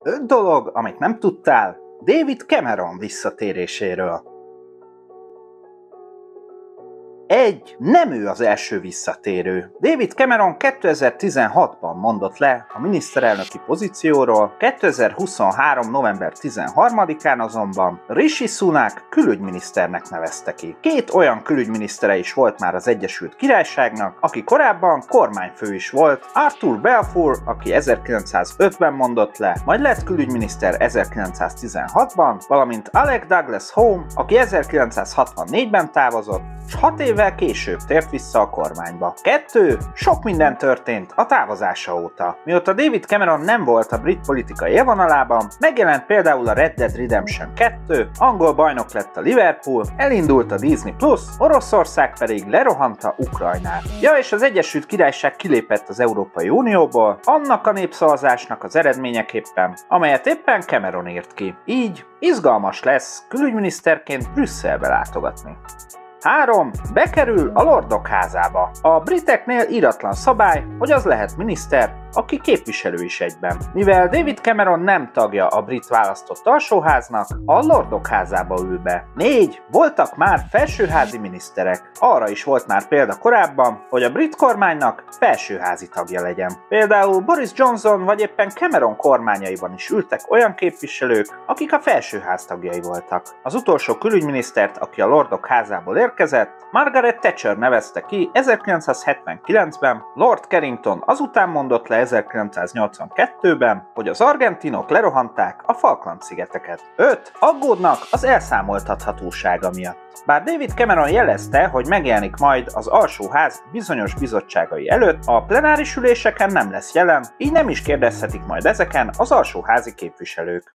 5 dolog, amit nem tudtál David Cameron visszatéréséről. 1. Nem ő az első visszatérő. David Cameron 2016-ban mondott le a miniszterelnöki pozícióról, 2023. november 13-án azonban Rishi Sunak külügyminiszternek nevezte ki. 2 olyan külügyminisztere is volt már az Egyesült Királyságnak, aki korábban kormányfő is volt, Arthur Balfour, aki 1905-ben mondott le, majd lett külügyminiszter 1916-ban, valamint Alec Douglas Home, aki 1964-ben távozott, és 6 évvel később tért vissza a kormányba. 2. Sok minden történt a távozása óta. Mióta David Cameron nem volt a brit politikai élvonalában, megjelent például a Red Dead Redemption 2, angol bajnok lett a Liverpool, elindult a Disney Plus, Oroszország pedig lerohanta Ukrajnát. Ja, és az Egyesült Királyság kilépett az Európai Unióból, annak a népszavazásnak az eredményeképpen, amelyet éppen Cameron írt ki. Így izgalmas lesz külügyminiszterként Brüsszelbe látogatni. 3. Bekerül a Lordok házába. A briteknél íratlan szabály, hogy az lehet miniszter, aki képviselő is egyben. Mivel David Cameron nem tagja a brit választott alsóháznak, a Lordok házába ül be. 4. Voltak már felsőházi miniszterek. Arra is volt már példa korábban, hogy a brit kormánynak felsőházi tagja legyen. Például Boris Johnson vagy éppen Cameron kormányaiban is ültek olyan képviselők, akik a felsőház tagjai voltak. Az utolsó külügyminisztert, aki a Lordok házából érkezett, Margaret Thatcher nevezte ki 1979-ben, Lord Carrington azután mondott le 1982-ben, hogy az argentinok lerohanták a Falkland-szigeteket. 5. Aggódnak az elszámoltathatósága miatt. Bár David Cameron jelezte, hogy megjelenik majd az alsóház bizonyos bizottságai előtt, a plenáris üléseken nem lesz jelen, így nem is kérdezhetik majd ezeken az alsóházi képviselők.